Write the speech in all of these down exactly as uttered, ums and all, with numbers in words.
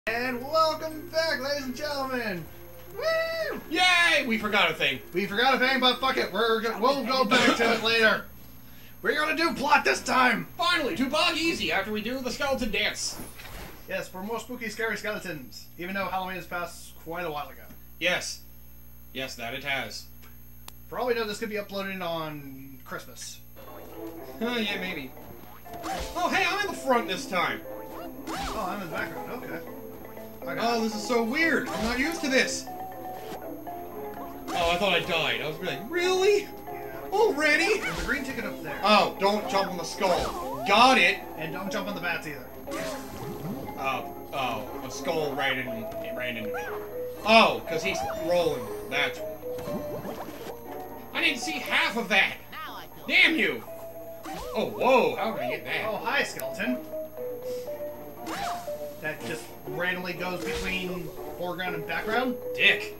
And welcome back, ladies and gentlemen! Woo! Yay! We forgot a thing. We forgot a thing, but fuck it. We're gonna, we'll go back to it later. We're gonna do plot this time! Finally, to bog easy after we do the skeleton dance. Yes, for more spooky, scary skeletons. Even though Halloween has passed quite a while ago. Yes. Yes, that it has. For all we know, this could be uploaded on Christmas. Oh, yeah, maybe. Oh, hey, I'm in the front this time. Oh, I'm in the background. Okay. Okay. Oh, this is so weird. I'm not used to this. Oh, I thought I died. I was like, really? Yeah. Already? There's a green ticket up there. Oh, don't jump on the skull. Got it. And don't jump on the bats either. Oh, oh, a skull ran into me. It ran into me. Oh, because he's rolling. That's. I didn't see half of that. Damn you! Oh, whoa! How did I get that? Oh, hi, skeleton. That just randomly goes between foreground and background. Dick.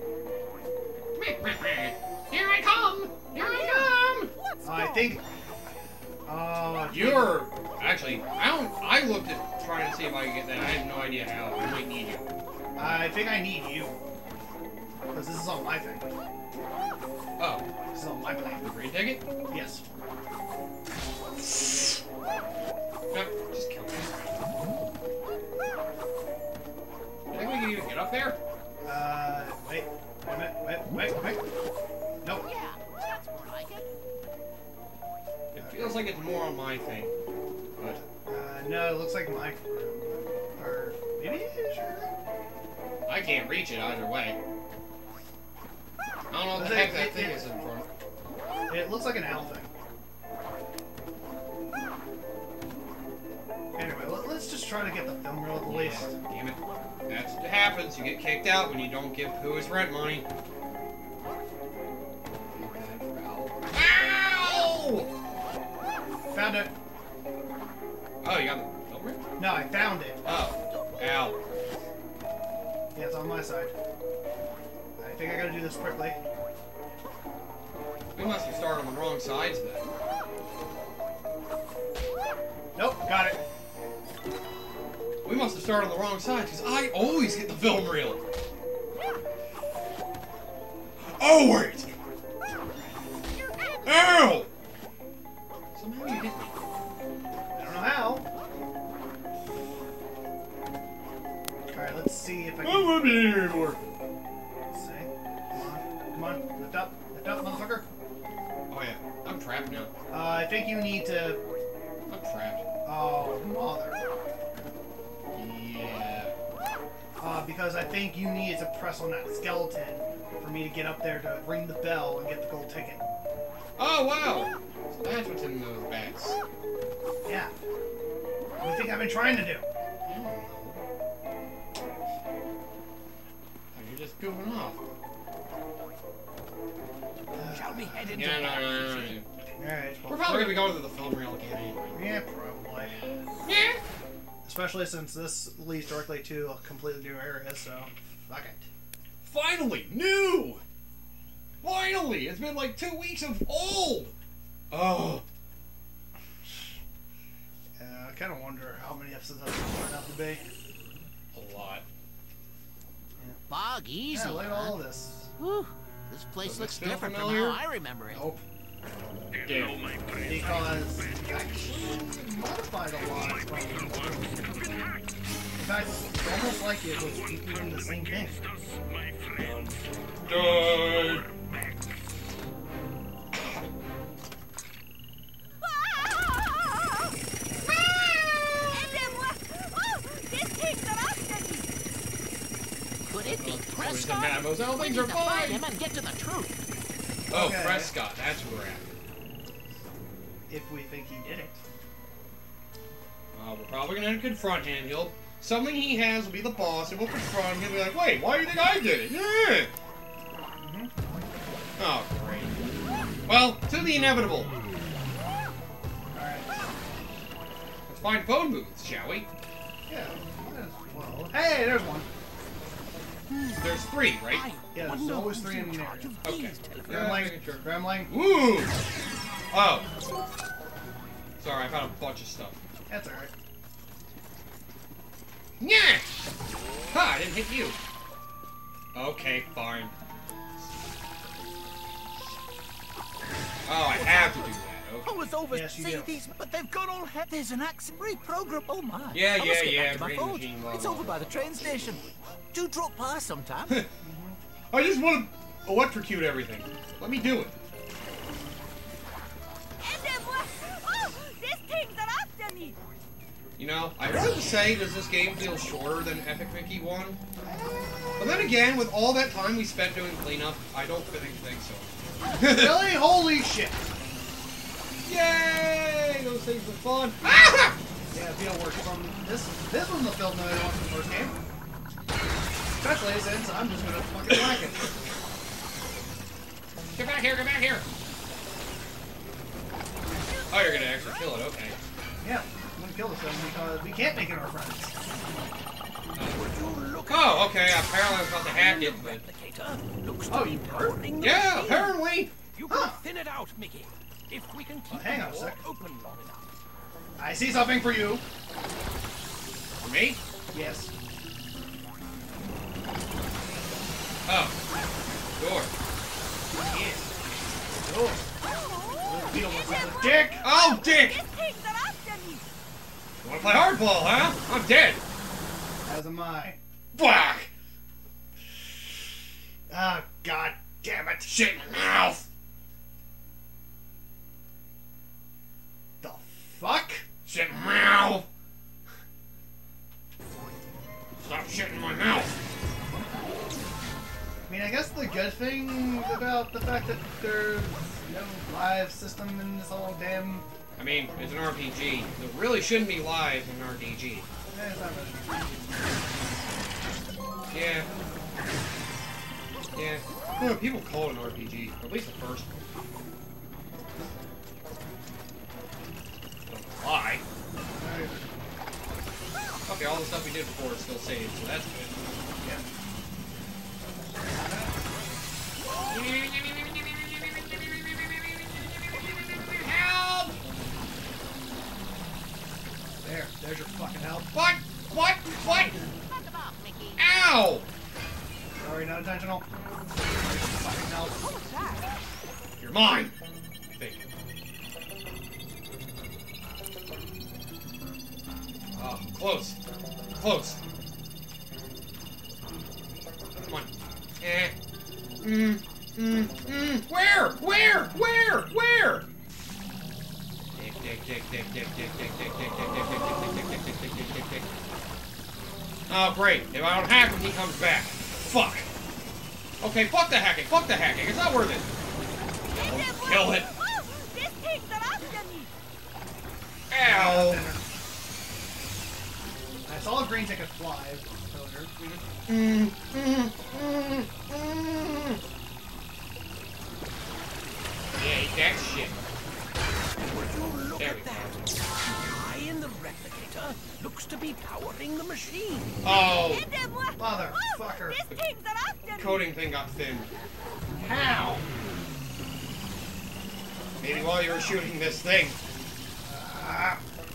Here I come! Here I come! I think. Uh, You're actually. I don't. I looked at trying to see if I could get that. I have no idea how. I might need you. I think I need you. Because this is on my thing. Oh. This is on my plane. The green ticket? Yes. No, just kill me. You think we can even get up there? Uh, wait. Wait a minute. Wait, wait, wait. Nope. Yeah, that's more like it. It feels like it's more on my thing. But. Uh, no, it looks like my. Or maybe sure. I can't reach it either way. I don't know what the heck that thing is in front. It looks like an owl thing. Anyway, let, let's just try to get the film reel at the least. Damn it. That's what happens. You get kicked out when you don't give who his rent money. Ow! Found it. Oh, you got the film reel? No, I found it. Oh. Ow. Yeah, it's on my side. I think I gotta do this quickly. We must have started on the wrong sides then. Nope, got it. We must have started on the wrong side, because I always get the film reel. Oh, wait! Ow! Somehow you hit me. I don't know how. Alright, let's see if I I can... won't be here anymore. Let's see. Come on. Come on. Lift up. Lift up, motherfucker. Oh, yeah. I'm trapped now. Uh, I think you need to... I'm trapped. Oh, mother. Yeah. Uh, because I think you need to press on that skeleton for me to get up there to ring the bell and get the gold ticket. Oh, wow! So that's what's in those bats. Yeah. What do you think I've been trying to do? I don't know. Oh, you're just goofing off. Shall we head into Yeah, no, no, no, no, no. Alright. We're probably gonna be going to the film reel again anyway. Yeah, probably. Yeah. Especially since this leads directly to a completely new area, so fuck it. Finally, new. Finally, it's been like two weeks of old. Oh. Uh, I kind of wonder how many episodes that's going to turn out to be. A lot. Bog easy. Yeah, look at huh? all this. Whew, this place Does looks this feel different familiar? from how I remember it. Nope. Damn. Because actually modified a lot from. In fact, it's almost like it was doing the same thing. Die. Could it be Where's the Prescott? Mamos? I don't We think need they're to find fine. him and get to the truth. Oh, Okay. Prescott, that's where we're at. If we think he did it. Uh, we're probably gonna confront him. He'll something he has will be the boss, and we'll confront him. And be like, wait, why do you think I did it? Yeah. Mm-hmm. Oh, great. Well, to the inevitable. Alright. Let's find phone booths, shall we? Yeah. Might as well. Hey, there's one. There's three, right? I Yeah, there's wonder always who's three in in the charge area. of Okay. these telephone- Gremling. Gremling. Ooh. Oh. Sorry, I found a bunch of stuff. That's alright. Yeah! Ha! I didn't hit you. Okay, fine. Oh, I have to do that. Okay. I was over Yes, you see do. these, but they've gone all he- There's an accident reprogram. Oh my! Yeah, I must yeah, get yeah, back to my brain phone. machine, blah, It's blah. over by the train station. Do drop by sometime. I just want to electrocute everything. Let me do it. Oh, this thing's after me. You know, I really to say, does this game feel shorter than Epic Mickey one? But then again, with all that time we spent doing cleanup, I don't think, think so. Really? Holy shit! Yay! Those things were fun. Ah! Yeah, Beetleworx from this. This was the film that I watched in the first game. Especially since I'm just gonna fucking whack it. Get back here! Get back here! Oh, you're gonna actually kill it. Okay. Yeah, I'm gonna kill this thing because we can't make it our friends. Oh, okay. Apparently I was about to hack it, but Replicator looks Oh, to be you powering the yeah, machine. apparently. You can Huh. thin it out, Mickey. If we can keep Oh, hang the on a door sec. open long enough. I see something for you. For me? Yes. Oh, door. Yes. Oh. Beetleworx is a dick. Oh, dick! This thing's after me. You wanna play hardball, huh? I'm dead. As am I. Fuck! Ah, god damn it. Shit in my mouth. The fuck? Shit in my mouth. Stop shitting in my mouth. I mean, I guess the good thing about the fact that there's no live system in this whole damn... I mean, it's an R P G. It really shouldn't be live in an R P G. Eh, it's not really. Yeah. Yeah. No, people call it an R P G. At least the first one. Don't know why. Okay, all the stuff we did before is still saved, so that's good. Yeah. Help! There. There's your fucking help. What? What? What? Talk about Mickey. Ow! Sorry, not intentional. There's your fucking help. You're mine! I think. Oh, close. Close. Come on. Eh. Mm, mm, mm. Where? Where? Where? Where? Dick, dick, dick, dick, dick, dick, dick, dick, dick, dick, dick, dick, dick, dick, dick, dick, dick, dick, dick. Oh, great. If I don't hack him, he comes back. Fuck. Okay, fuck the hacking. Fuck the hacking. It's not worth it. Kill it. Oh, this thing's after me. Ow. I saw a green ticket fly earlier. Mm, mm, mm, mm. Yeah, eat that shit. Would you look There at we that? go. Eye in the replicator looks to be powering the machine. Oh, Motherfucker. This thing's after me. coding thing got thin. How? Maybe while you were shooting this thing. Ah.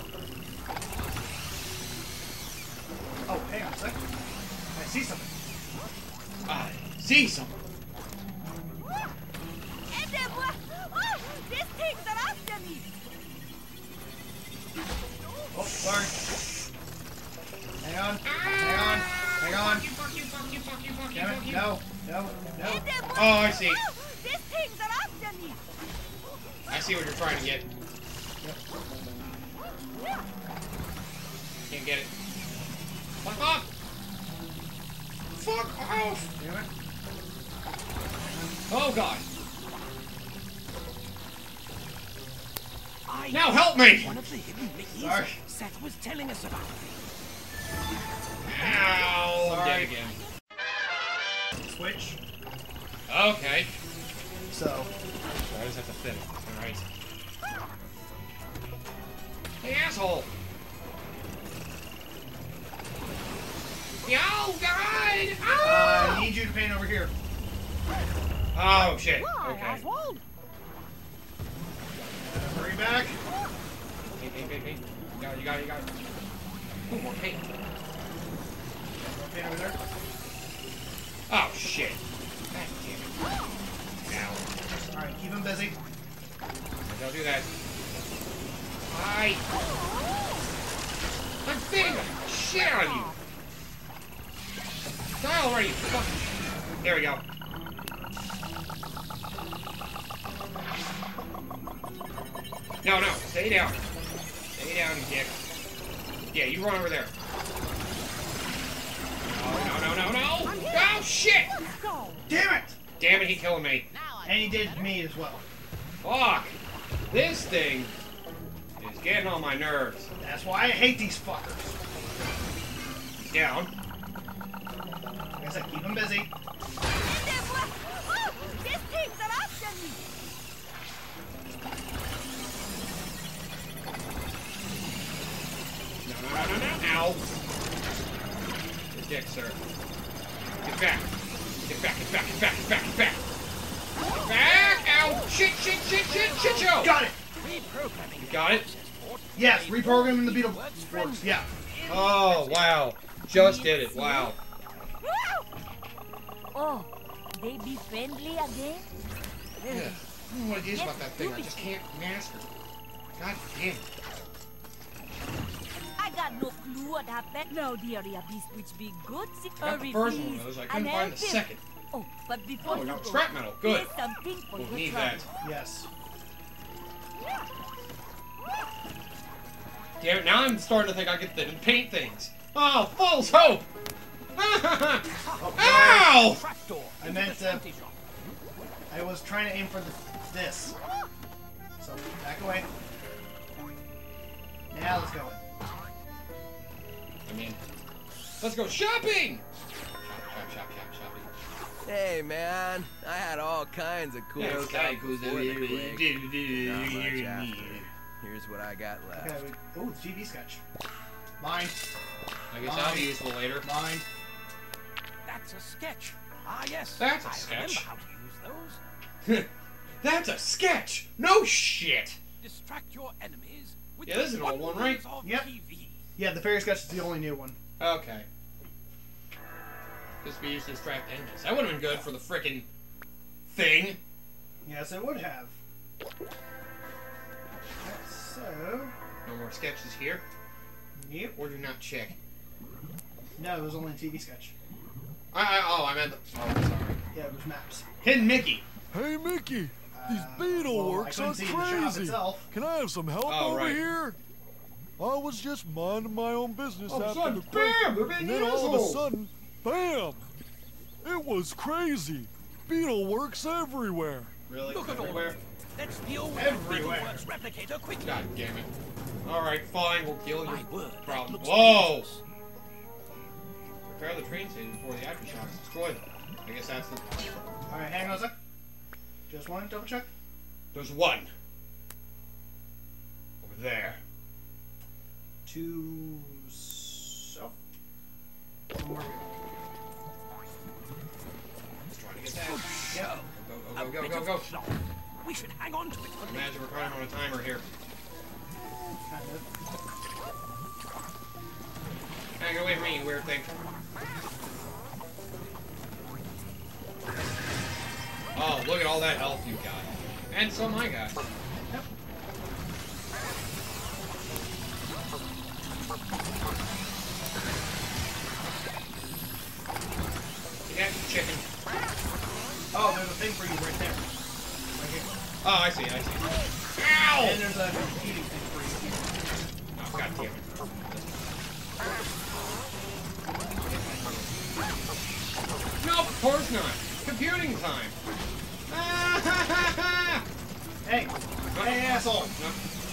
Oh, hang on a second. I see something. I see something. Oh, this thing's after me. Oh, sorry. Hang on. Hang on. Hang on. Damn it. No. No. No. Oh, I see. Oh, this thing's after me. I see what you're trying to get. Can't get it. Fuck off! Fuck off! Damn it. Oh god. I Now help me! One of the hidden Mickeys Sorry. Seth was telling us about. Ow! I'm Sorry. dead again. Switch. Okay. So. I just have to fit it. Alright. Hey, asshole! Yo, God! Uh, Ah! I need you to paint over here. Oh, shit. Why, Okay. Oswald? Uh, hurry back. Paint, paint, paint, paint. You got it, you got it, you got it. Ooh, more paint. paint over there. Oh, shit. God damn it. Now. Alright, keep him busy. Don't do that. I... I'm beating the shit out of you. Die already, you fucking... There we go. No, no. Stay down. Stay down, you dick. Yeah, you run over there. Oh, no, no, no, no! Oh, shit! Damn it! Damn it, he killing me. And he did me as well. Fuck! This thing is getting on my nerves. That's why I hate these fuckers. He's down. Like I said, keep him busy. Oh, these things are after me. No, no, no, no, no. Ow. Good dick, sir. Get back. Get back, get back, get back, get back, get back. Get back! Ow! Shit, shit, shit, shit, shit, show! Got it! You got it? Yes, reprogramming the Beetleworx. Yeah. Oh, wow. Just did it. Wow. Oh, they be friendly again? Yeah. I don't know what it is about that thing. I just can't master it. God damn it. I got no clue what happened. Now, dear beast, which be good, sick I got the first one of those. I couldn't find the second. Oh, but before Oh, we you got go, scrap metal. Good. here's something for We'll your need trouble. that. Yes. Damn it, now I'm starting to think I can th paint things. Oh, false hope! Oh, Ow! I meant to... I was trying to aim for the, this. So, back away. Now, let's go. I mean, let's go shopping! Shop, shop, shop, shop, shopping. Hey man, I had all kinds of cool Yeah, stuff goes before the break. Not much after. Here's what I got left. Okay, we, ooh, G V sketch. Mine. I guess that'll be useful later. Mine. That's a sketch. Ah, yes. That's a I sketch. remember how to use those. That's a sketch! No shit! Distract your enemies with Yeah, this is an the old one, right? wonders of Yep. T V. Yeah, the fairy sketch is the only new one. Okay. This be used to distract enemies. That would have been good for the frickin' thing. Yes, it would have. So... No more sketches here. Yep. Or do not check. No, it was only a T V sketch. I, I, oh, I meant the... Oh, sorry. Yeah, it was maps. Hidden Mickey. Hey, Mickey, these Uh, well, I Beetleworx couldn't are see the shop crazy. itself. Can I have some help Oh, over right. here? I was just minding my own business All of a after sudden, the quake, bam, they're being and then all of a assholes. sudden, bam! It was crazy. Beetleworx everywhere. Really? Look at all Everywhere? of them. Let's deal with Everywhere. the Beetleworx replicator quickly. God damn it. Alright, fine, we'll deal with My your word, that problem. looks Whoa! dangerous. Repair the train station before the aftershocks destroyed. I guess that's the... Alright, hang on a sec. Just one, double check. There's one. Over there. Two... So... One more. Let's try to get that. Yeah. Go, A go, go, bit go, of go, go. plot. We should hang on to it. Imagine we're running on a timer here. Kind of. Hey, get away from me, you weird thing. Oh, look at all that health you got. And some I got. Yep. Yeah, chicken. Oh, there's a thing for you right there. Right here. Oh, I see, I see. And Ow! there's a eating thing for you. Oh, god damn it. No, of course not. Computing time. Hey! Hey, asshole! No.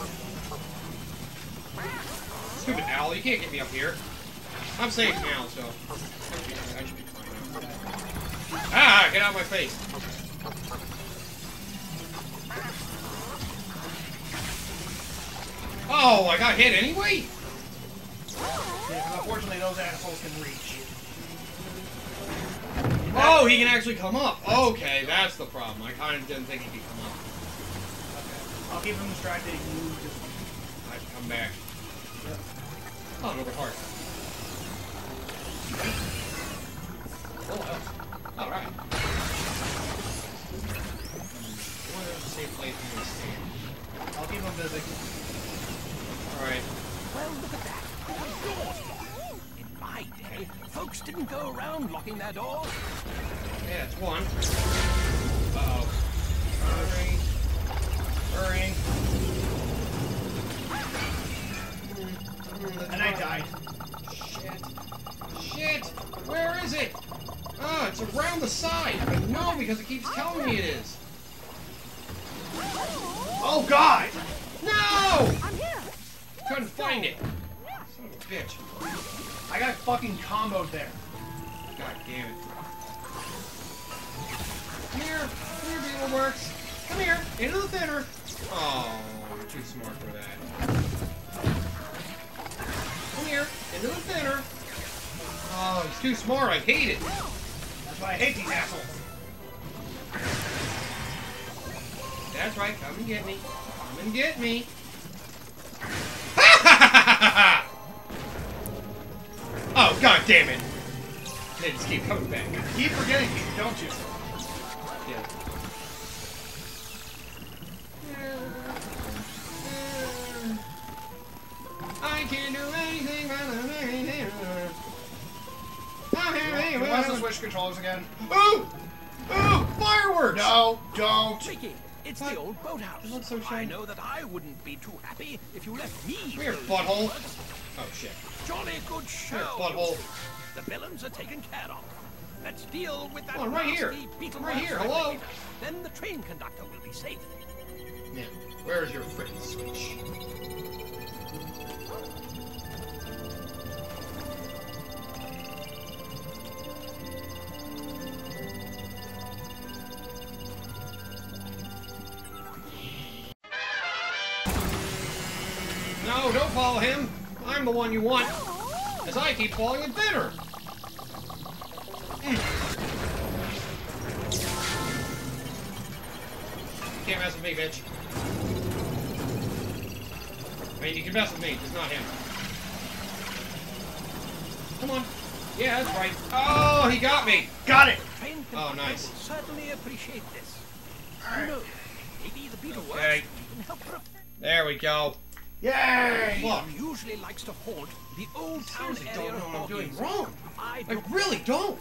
Stupid owl, you can't get me up here. I'm safe now, so I should be, I should be fine now. Ah! Get out of my face. Oh, I got hit anyway? Yeah, unfortunately, those assholes can reach. Oh, he can actually come up. Okay, that's the problem. I kind of didn't think he could come up. Okay. I'll keep him distracted. You just... I have to come back. Yep. Oh, another heart. Alright. Where's a safe place for me to stand? I'll keep him busy. Alright. Well, look at that. The door's locked. In my day, folks didn't go around locking their doors. Yeah, it's one. Uh-oh. Hurry. Hurry. And I died. Shit. Shit! Where is it? Oh, it's around the side. I know because it keeps telling me it is. Oh God! No! I'm here. Couldn't find it. Son of a bitch. I got fucking comboed there. God damn it. Come here. Come here, Beetleworx. Come here. Into the thinner. Oh, you're too smart for that. Come here. Into the thinner. Oh, he's too smart. I hate it. That's why I hate these assholes. That's right. Come and get me. Come and get me. Oh, God damn it. They just keep coming back. Keep forgetting me, don't you? Yeah. I can't do anything but You want to switch controllers again? Ooh! Ooh! Fireworks! No, don't. Mickey, it's What? the old boathouse. It looks so I shiny. know that I wouldn't be too happy if you left me. Come here, build butthole. Beetleworx. Oh, shit. Jolly good show. Here, butthole. The villains are taken care of. Let's deal with that Come on, right here. nasty Beetleworx Right here, hello. replicator. Then the train conductor will be safe. Now, where's your frickin' switch? No, don't follow him. I'm the one you want. As I keep falling in thinner. Mm. You can't mess with me, bitch. I mean, you can mess with me, just not him. Come on. Yeah, that's right. Oh, he got me. Got it. Train Oh, conductor nice. will certainly appreciate this. Who knows? Maybe the Beetleworx Okay. can help. Pro- There we go. Yay! Look. He usually likes to haunt the old town Seriously, area don't know of what I'm doing Boggies. wrong. I I don't really don't.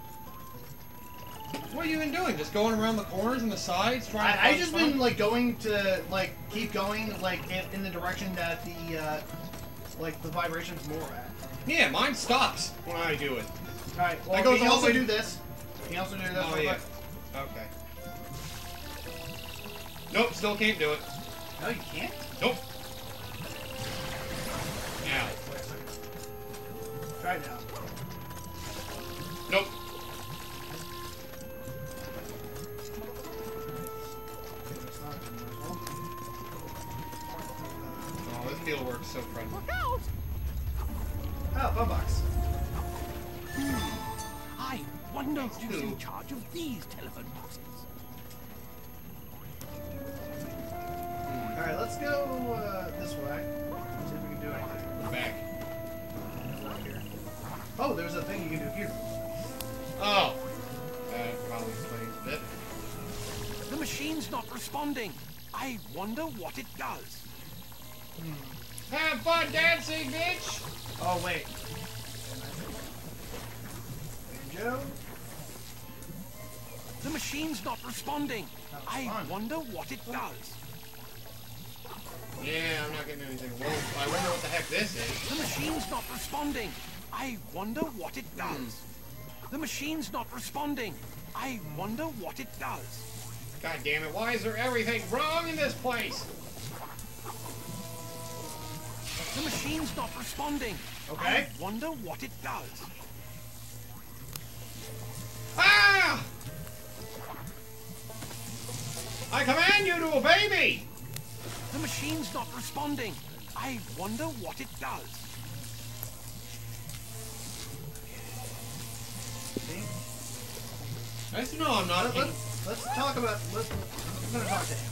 What are you even doing? Just going around the corners and the sides trying to I, I find just fun? been like going to like keep going like in, in the direction that the uh, like the vibrations more at. Yeah, mine stops when I do it. All right. Well, That goes can you all also the way- do this? Can you also do this? Oh real yeah. quick? Okay. Nope, still can't do it. No, you can't. Nope. Ow. Try it now. Nope. Oh, this Beetleworx so friendly. Look out! Oh, fun box. I wonder who's Two. in charge of these telephone boxes. All right, let's go uh, this way. See if we can do anything. Back. Here. Oh, there's a thing you can do here. Oh. That probably explains a bit. The machine's not responding. I wonder what it does. Have fun dancing, bitch! Oh wait. Joe. The machine's not responding. I fun. wonder what it does. Yeah, I'm not getting anything. Well, I wonder what the heck this is. The machine's not responding. I wonder what it does. The machine's not responding. I wonder what it does. God damn it, why is there everything wrong in this place? The machine's not responding. Okay. I wonder what it does. Ah! I command you to obey me! The machine's not responding. I wonder what it does. See? I just know I'm not. Let, let's, let's talk about. Let's. I'm gonna talk to him.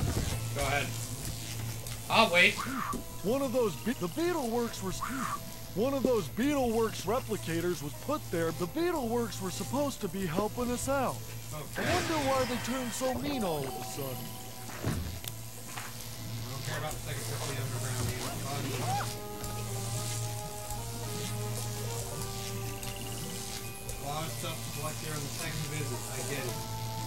Go ahead. I'll wait. One of those. Be the Beetleworx was. One of those Beetleworx replicators was put there. The Beetleworx were supposed to be helping us out. Okay. I wonder why they turned so mean all of a sudden. I don't care about the second trip to the underground either. A lot of stuff to collect here on the second visit. I get it.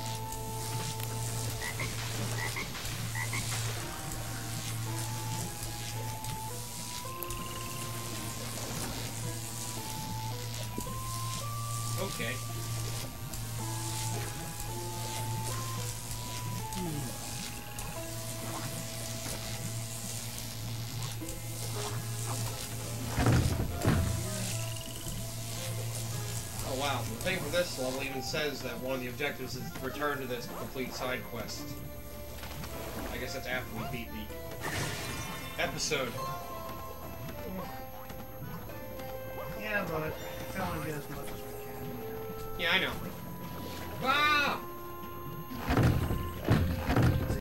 Okay. Oh wow, the thing for this level even says that one of the objectives is to return to this to complete side quests. I guess that's after we beat the episode. Yeah, but I want to get as much as we can. Yeah, I know.